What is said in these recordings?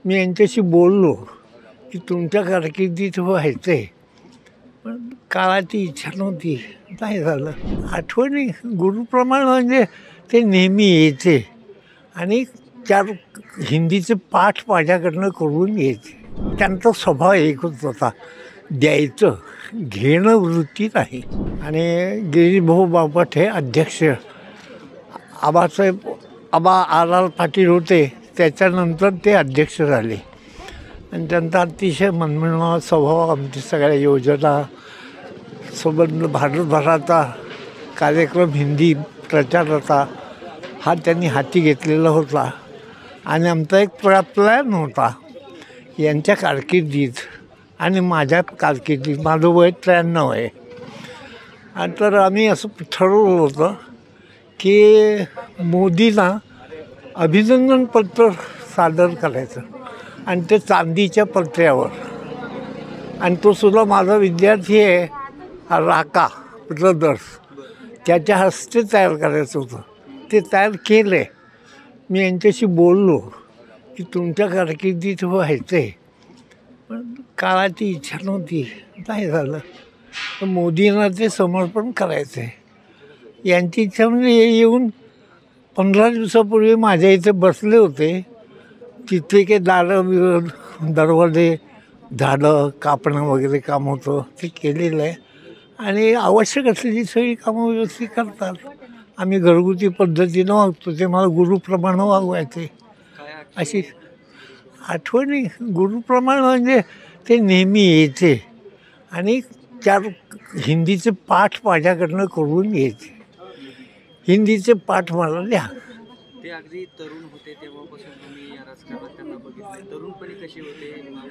मी यांच्याशी बोललो की तुमच्या कारकिर्दीत व्हायचं आहे, पण काळाची इच्छा नव्हती, नाही झालं. आठवणी गुरुप्रमाणे म्हणजे ते नेहमी यायचे आणि चार हिंदीचे पाठ माझ्याकडनं करून घ्यायचे. त्यांचा स्वभाव एकच होता, द्यायचं, घेणं वृत्ती नाही. आणि गिरीभाऊ बापट हे अध्यक्ष, आबा आर पाटील होते, त्याच्यानंतर ते अध्यक्ष झाले. आणि त्यांचा अतिशय मनमिळावा स्वभाव, आमच्या सगळ्या योजना सोबत भारतभराचा कार्यक्रम हिंदी प्रचाराचा हा त्यांनी हाती घेतलेला होता. आणि आमचा एक प्लॅन होता यांच्या कारकिर्दीत आणि माझ्या कारकिर्दीत. माझं वय 93 आहे. आणि तर आम्ही असं ठरवलं होतं की मोदींना अभिनंदनपत्र सादर करायचं आणि ते चांदीच्या पत्र्यावर. आणि तो सुद्धा माझा विद्यार्थी आहे राका ब्रदर्स, त्याच्या हस्ते तयार करायचं होतं. ते तयार केलं आहे. मी यांच्याशी बोललो की तुमच्या कारकिर्दीत व्हायचं आहे, पण काळाची इच्छा नव्हती, नाही झालं. तर मोदींना ते समर्पण करायचं आहे. यांची इच्छा म्हणजे येऊन 15 दिवसापूर्वी माझ्या इथे बसले होते. तिथे काही दरवाजे झाडं कापणं वगैरे काम होतं, ते केलेलं आहे. आणि आवश्यक असलेली सगळी कामं व्यवस्थित करतात. आम्ही घरगुती पद्धतीनं वागतो, ते मला गुरुप्रमाणे वागवायचे. अशी आठवणी गुरुप्रमाणे म्हणजे ते नेहमी यायचे आणि चार हिंदीचे पाठ माझ्याकडनं करून घ्यायचे. हिंदीचे पाठ मला लिहा. ते अगदी तरुण होते तेव्हापासून तुम्ही या राजकारणात त्यांना बघितलं. तरुणपणी कसे होते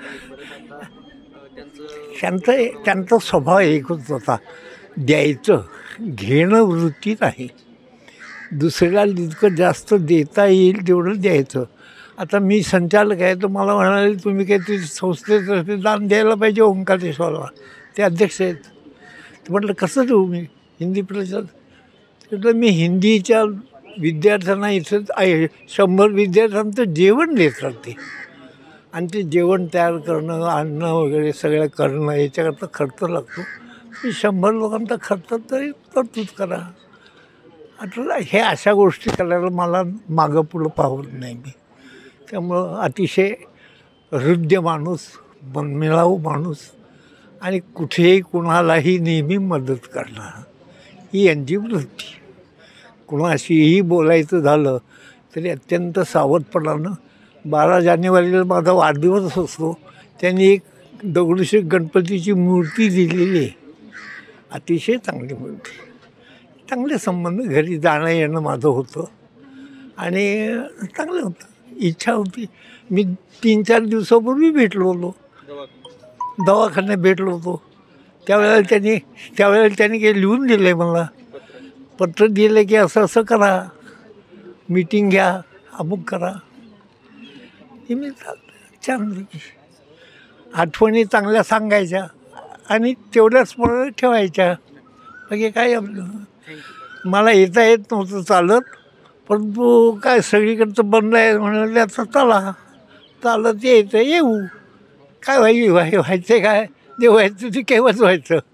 त्यांचा स्वभाव एकच होता, द्यायचं, घेणं वृत्ती नाही. दुसऱ्याला जितकं जास्त देता येईल तेवढं द्यायचं. आता मी संचालक आहे, तर मला म्हणाले तुम्ही काहीतरी संस्थेतर्फे दान द्यायला पाहिजे ओंकारेश्वरला, ते अध्यक्ष आहेत. तर म्हटलं कसं देऊ मी हिंदी प्रचार. म्हटलं मी हिंदीच्या विद्यार्थ्यांना इथं आहे 100 विद्यार्थ्यांचं जेवण देतात ते. आणि ते जेवण तयार करणं, आणणं वगैरे सगळं करणं याच्याकरता खर्च लागतो. 100 लोकांचा खर्च तरी तरतूद करा. आता हे अशा गोष्टी करायला मला मागं पुढं पाहत नाही मी. त्यामुळं अतिशय हृदय माणूस, मनमिळावू माणूस आणि कुठेही कुणालाही नेहमी मदत करणार, ही यांची वृत्ती. कुणाशीही बोलायचं झालं तरी अत्यंत सावधपणानं. 12 जानेवारीला माझा वाढदिवस असतो, त्यांनी एक दगडूशेठ गणपतीची मूर्ती दिलेली आहे, अतिशय चांगली मूर्ती. चांगले संबंध, घरी जाणं येणं माझं होतं आणि चांगलं होतं. इच्छा होती. मी 3-4 दिवसापूर्वी भेटलो होतो, दवाखान्यात भेटलो होतो. त्यावेळेला त्यांनी काही लिहून दिलं आहे मला, पत्र दिलं की असं असं करा, मीटिंग घ्या, अमुक करा. हे मी छानपैकी आठवणी चांगल्या सांगायच्या आणि तेवढ्याच स्मरण ठेवायच्या. बाकी काय आपलं मला येता येत नव्हतं चालत, परंतु काय सगळीकडचं बंद आहे म्हणाले, आता चला चालत यायचं, येऊ. काय व्हायचं काय, जे व्हायचं ते केव्हाच व्हायचं.